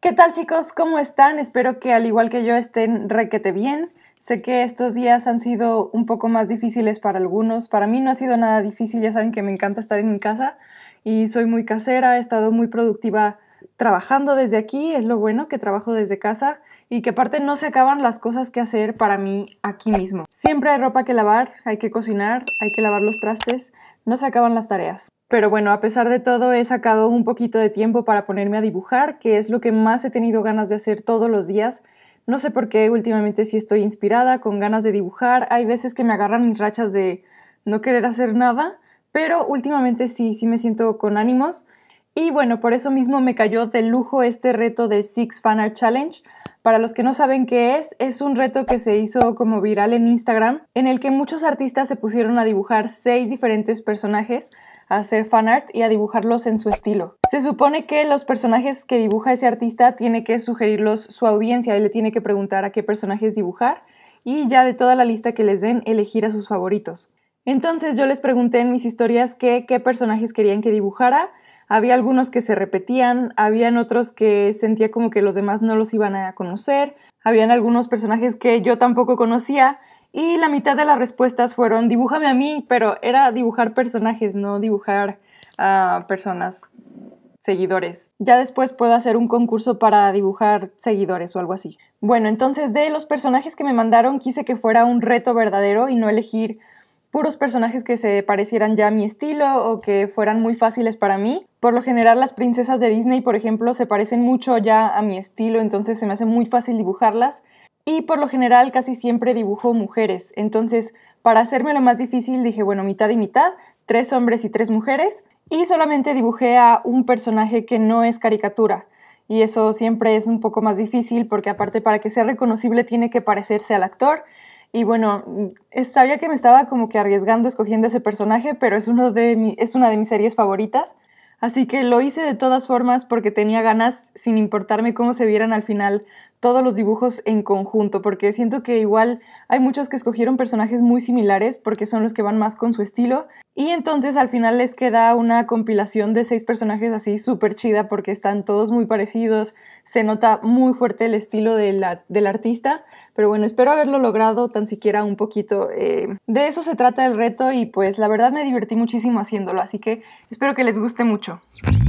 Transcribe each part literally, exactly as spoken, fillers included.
¿Qué tal, chicos? ¿Cómo están? Espero que al igual que yo estén requete bien. Sé que estos días han sido un poco más difíciles para algunos. Para mí no ha sido nada difícil, ya saben que me encanta estar en mi casa y soy muy casera, he estado muy productiva trabajando desde aquí, es lo bueno que trabajo desde casa y que aparte no se acaban las cosas que hacer para mí aquí mismo. Siempre hay ropa que lavar, hay que cocinar, hay que lavar los trastes, no se acaban las tareas. Pero bueno, a pesar de todo he sacado un poquito de tiempo para ponerme a dibujar, que es lo que más he tenido ganas de hacer todos los días. No sé por qué últimamente sí estoy inspirada, con ganas de dibujar. Hay veces que me agarran mis rachas de no querer hacer nada, pero últimamente sí, sí me siento con ánimos. Y bueno, por eso mismo me cayó de lujo este reto de Six Fan Art Challenge. Para los que no saben qué es, es un reto que se hizo como viral en Instagram, en el que muchos artistas se pusieron a dibujar seis diferentes personajes, a hacer fanart y a dibujarlos en su estilo. Se supone que los personajes que dibuja ese artista tiene que sugerirlos su audiencia, él le tiene que preguntar a qué personajes dibujar y ya de toda la lista que les den, elegir a sus favoritos. Entonces yo les pregunté en mis historias que, qué personajes querían que dibujara. Había algunos que se repetían, habían otros que sentía como que los demás no los iban a conocer, habían algunos personajes que yo tampoco conocía y la mitad de las respuestas fueron dibújame a mí, pero era dibujar personajes, no dibujar a personas, seguidores. Ya después puedo hacer un concurso para dibujar seguidores o algo así. Bueno, entonces de los personajes que me mandaron quise que fuera un reto verdadero y no elegir puros personajes que se parecieran ya a mi estilo o que fueran muy fáciles para mí. Por lo general las princesas de Disney, por ejemplo, se parecen mucho ya a mi estilo, entonces se me hace muy fácil dibujarlas. Y por lo general casi siempre dibujo mujeres, entonces para hacerme lo más difícil dije, bueno, mitad y mitad, tres hombres y tres mujeres, y solamente dibujé a un personaje que no es caricatura. Y eso siempre es un poco más difícil porque aparte para que sea reconocible tiene que parecerse al actor. Y bueno, sabía que me estaba como que arriesgando escogiendo ese personaje, pero es, uno de mi, es una de mis series favoritas. Así que lo hice de todas formas porque tenía ganas, sin importarme cómo se vieran al final todos los dibujos en conjunto, porque siento que igual hay muchos que escogieron personajes muy similares porque son los que van más con su estilo y entonces al final les queda una compilación de seis personajes así súper chida porque están todos muy parecidos, se nota muy fuerte el estilo de la, del artista, pero bueno, espero haberlo logrado tan siquiera un poquito. Eh, de eso se trata el reto y pues la verdad me divertí muchísimo haciéndolo, así que espero que les guste mucho.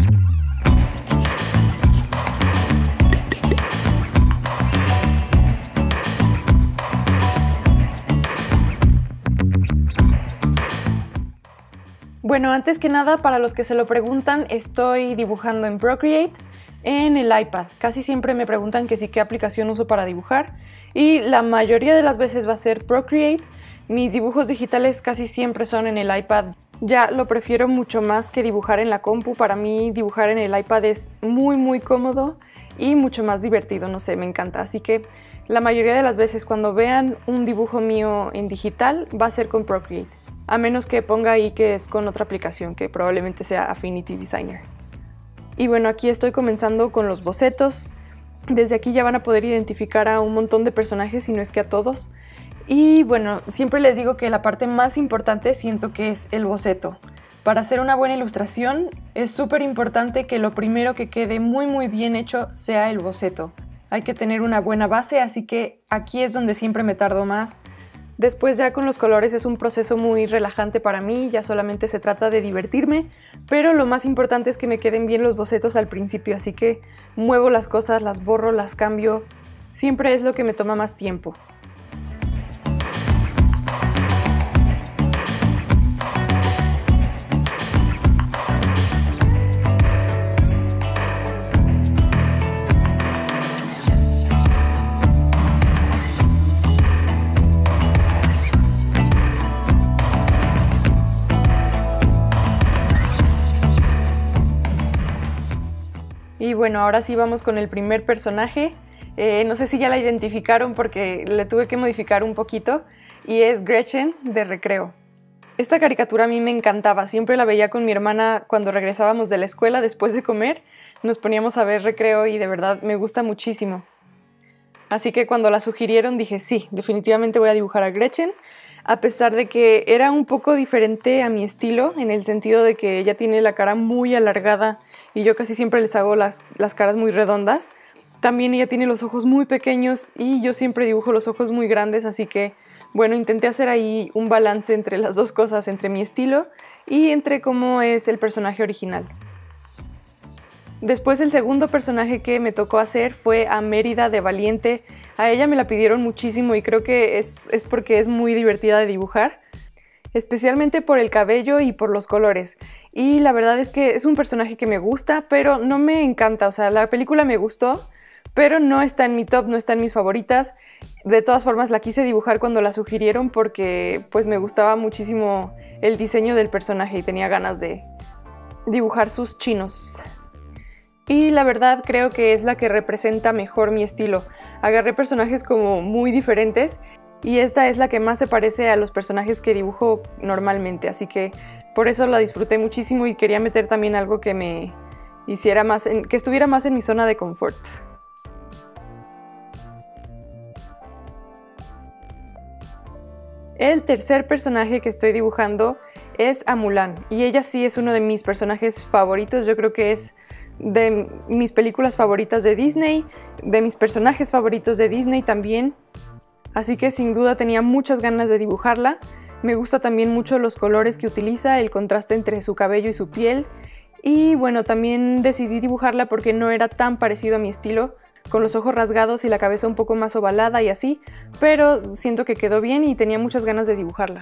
Bueno, antes que nada, para los que se lo preguntan, estoy dibujando en Procreate en el iPad. Casi siempre me preguntan que sí, qué aplicación uso para dibujar y la mayoría de las veces va a ser Procreate. Mis dibujos digitales casi siempre son en el iPad. Ya lo prefiero mucho más que dibujar en la compu. Para mí dibujar en el iPad es muy muy cómodo y mucho más divertido, no sé, me encanta. Así que la mayoría de las veces cuando vean un dibujo mío en digital va a ser con Procreate. A menos que ponga ahí que es con otra aplicación, que probablemente sea Affinity Designer. Y bueno, aquí estoy comenzando con los bocetos. Desde aquí ya van a poder identificar a un montón de personajes, si no es que a todos. Y bueno, siempre les digo que la parte más importante siento que es el boceto. Para hacer una buena ilustración es súper importante que lo primero que quede muy muy bien hecho sea el boceto. Hay que tener una buena base, así que aquí es donde siempre me tardo más. Después ya con los colores es un proceso muy relajante para mí, ya solamente se trata de divertirme, pero lo más importante es que me queden bien los bocetos al principio, así que muevo las cosas, las borro, las cambio, siempre es lo que me toma más tiempo. Y bueno, ahora sí vamos con el primer personaje. Eh, no sé si ya la identificaron porque le tuve que modificar un poquito. Y es Gretchen de Recreo. Esta caricatura a mí me encantaba. Siempre la veía con mi hermana cuando regresábamos de la escuela después de comer. Nos poníamos a ver Recreo y de verdad me gusta muchísimo. Así que cuando la sugirieron dije sí, definitivamente voy a dibujar a Gretchen. A pesar de que era un poco diferente a mi estilo, en el sentido de que ella tiene la cara muy alargada y yo casi siempre les hago las, las caras muy redondas. También ella tiene los ojos muy pequeños y yo siempre dibujo los ojos muy grandes, así que bueno, intenté hacer ahí un balance entre las dos cosas, entre mi estilo y entre cómo es el personaje original. Después el segundo personaje que me tocó hacer fue a Mérida de Valiente. A ella me la pidieron muchísimo y creo que es, es porque es muy divertida de dibujar, especialmente por el cabello y por los colores. Y la verdad es que es un personaje que me gusta, pero no me encanta. O sea, la película me gustó, pero no está en mi top, no está en mis favoritas. De todas formas la quise dibujar cuando la sugirieron porque pues me gustaba muchísimo el diseño del personaje y tenía ganas de dibujar sus chinos. Y la verdad creo que es la que representa mejor mi estilo. Agarré personajes como muy diferentes y esta es la que más se parece a los personajes que dibujo normalmente, así que por eso la disfruté muchísimo y quería meter también algo que me hiciera más, en, que estuviera más en mi zona de confort. El tercer personaje que estoy dibujando es a Mulan y ella sí es uno de mis personajes favoritos. Yo creo que es de mis películas favoritas de Disney, de mis personajes favoritos de Disney también, así que sin duda tenía muchas ganas de dibujarla. Me gusta también mucho los colores que utiliza, el contraste entre su cabello y su piel, y bueno, también decidí dibujarla porque no era tan parecido a mi estilo, con los ojos rasgados y la cabeza un poco más ovalada y así, pero siento que quedó bien y tenía muchas ganas de dibujarla.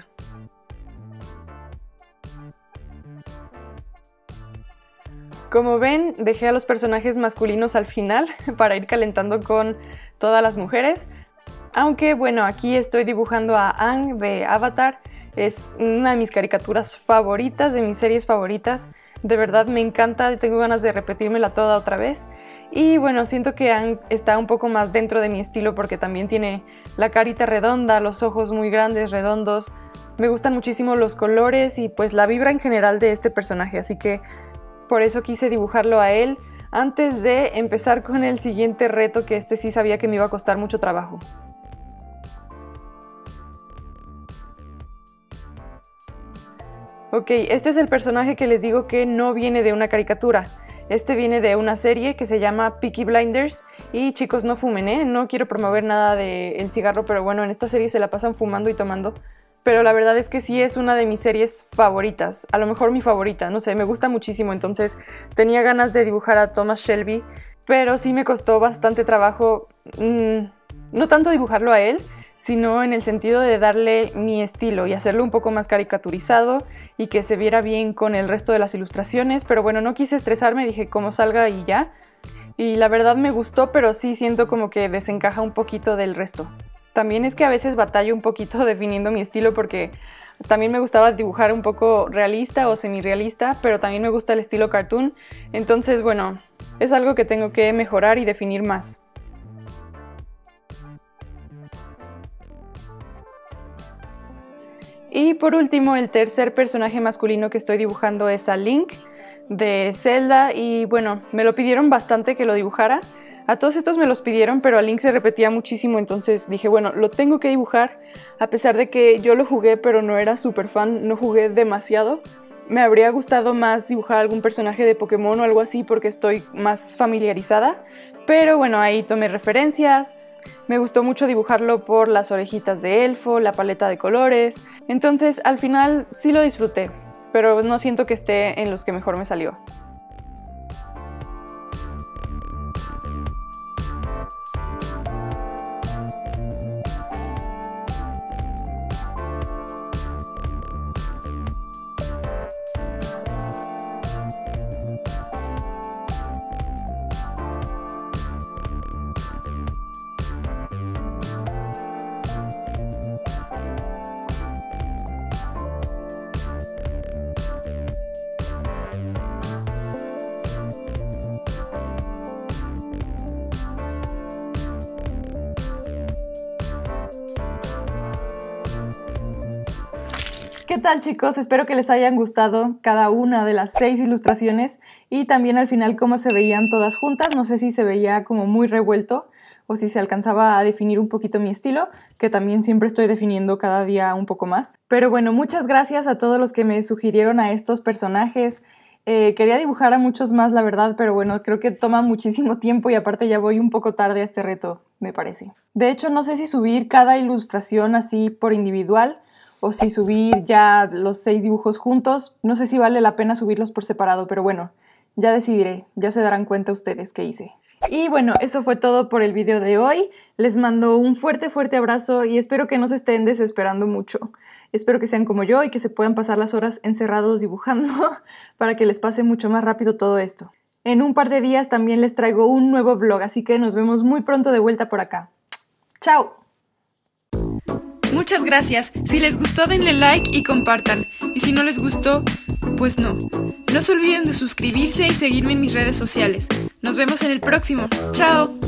Como ven, dejé a los personajes masculinos al final para ir calentando con todas las mujeres. Aunque bueno, aquí estoy dibujando a Aang de Avatar. Es una de mis caricaturas favoritas, de mis series favoritas. De verdad me encanta, tengo ganas de repetírmela toda otra vez. Y bueno, siento que Aang está un poco más dentro de mi estilo porque también tiene la carita redonda, los ojos muy grandes, redondos. Me gustan muchísimo los colores y pues la vibra en general de este personaje, así que por eso quise dibujarlo a él antes de empezar con el siguiente reto, que este sí sabía que me iba a costar mucho trabajo. Ok, este es el personaje que les digo que no viene de una caricatura. Este viene de una serie que se llama Peaky Blinders. Y chicos, no fumen, ¿eh? No quiero promover nada del cigarro, pero bueno, en esta serie se la pasan fumando y tomando. Pero la verdad es que sí es una de mis series favoritas, a lo mejor mi favorita, no sé, me gusta muchísimo, entonces tenía ganas de dibujar a Thomas Shelby, pero sí me costó bastante trabajo, mmm, no tanto dibujarlo a él, sino en el sentido de darle mi estilo y hacerlo un poco más caricaturizado y que se viera bien con el resto de las ilustraciones, pero bueno, no quise estresarme, dije cómo salga y ya, y la verdad me gustó, pero sí siento como que desencaja un poquito del resto. También es que a veces batallo un poquito definiendo mi estilo porque también me gustaba dibujar un poco realista o semi-realista, pero también me gusta el estilo cartoon. Entonces, bueno, es algo que tengo que mejorar y definir más. Y por último, el tercer personaje masculino que estoy dibujando es a Link de Zelda y bueno, me lo pidieron bastante que lo dibujara. A todos estos me los pidieron, pero a Link se repetía muchísimo, entonces dije, bueno, lo tengo que dibujar, a pesar de que yo lo jugué, pero no era súper fan, no jugué demasiado. Me habría gustado más dibujar algún personaje de Pokémon o algo así, porque estoy más familiarizada, pero bueno, ahí tomé referencias. Me gustó mucho dibujarlo por las orejitas de elfo, la paleta de colores, entonces al final sí lo disfruté, pero no siento que esté en los que mejor me salió. ¿Qué tal, chicos? Espero que les hayan gustado cada una de las seis ilustraciones y también al final cómo se veían todas juntas. No sé si se veía como muy revuelto o si se alcanzaba a definir un poquito mi estilo, que también siempre estoy definiendo cada día un poco más. Pero bueno, muchas gracias a todos los que me sugirieron a estos personajes Eh, quería dibujar a muchos más, la verdad, pero bueno, creo que toma muchísimo tiempo y aparte ya voy un poco tarde a este reto, me parece. De hecho, no sé si subir cada ilustración así por individual o si subir ya los seis dibujos juntos. No sé si vale la pena subirlos por separado, pero bueno, ya decidiré, ya se darán cuenta ustedes qué hice. Y bueno, eso fue todo por el video de hoy. Les mando un fuerte, fuerte abrazo y espero que no se estén desesperando mucho. Espero que sean como yo y que se puedan pasar las horas encerrados dibujando para que les pase mucho más rápido todo esto. En un par de días también les traigo un nuevo vlog, así que nos vemos muy pronto de vuelta por acá. ¡Chao! Muchas gracias. Si les gustó denle like y compartan. Y si no les gustó, pues no. No se olviden de suscribirse y seguirme en mis redes sociales. Nos vemos en el próximo. ¡Chao!